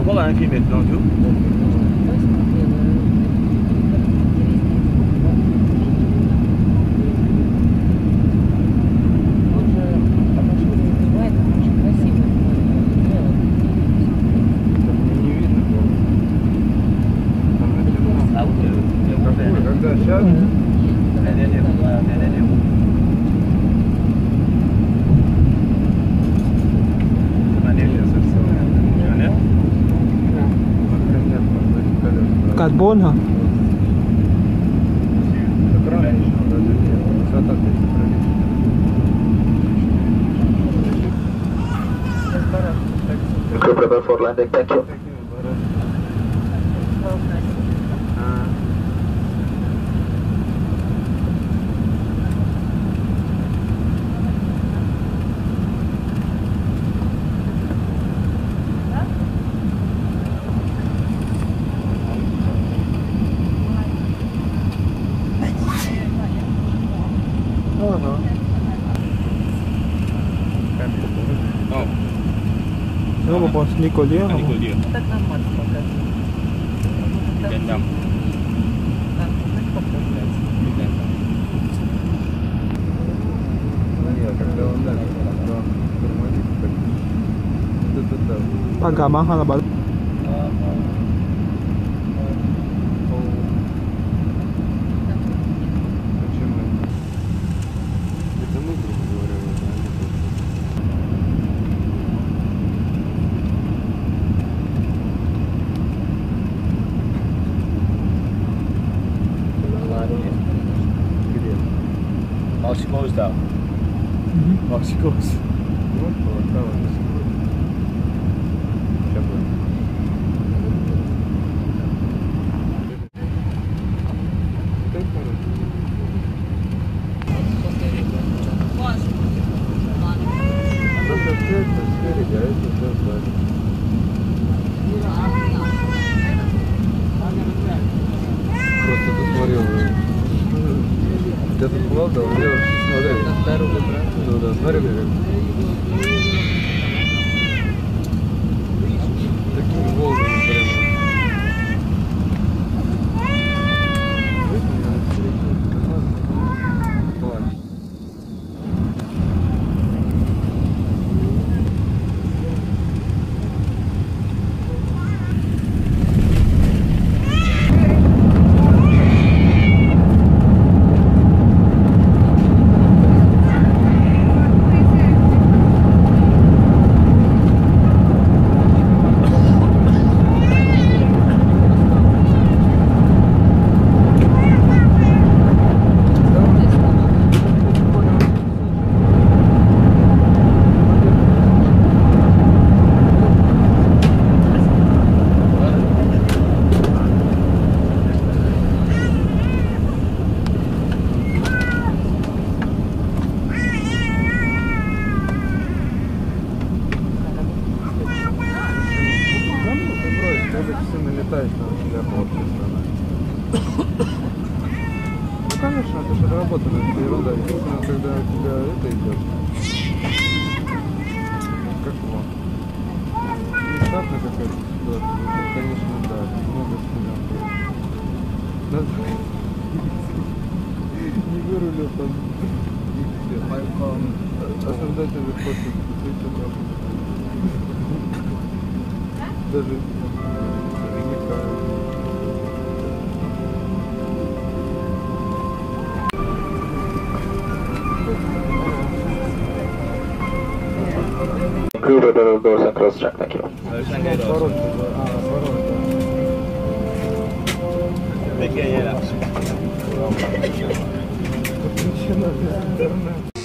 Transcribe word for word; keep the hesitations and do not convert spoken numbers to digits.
Voilà un qui maintenant tout. Карбон, ха? Crew prepare for landing, thank you. Ну, мы после Николе. Николе. Gendam. Agak mahal lah. Closed out. Mm-hmm. Oh, she goes. Просто посмотрел. Где-то бывал, да, я смотрел. Ну да, смотрели как. Такими волнами прямо. Ну конечно, это же отработано, это ерунда. Единственное, когда у тебя это идет. Как его? Нештатная какая-то ситуация. Это, конечно, да, много студентов. Не вырулил там. Осуждатель хочет даже Crew prepare doors and cross track, thank you. Pequeña la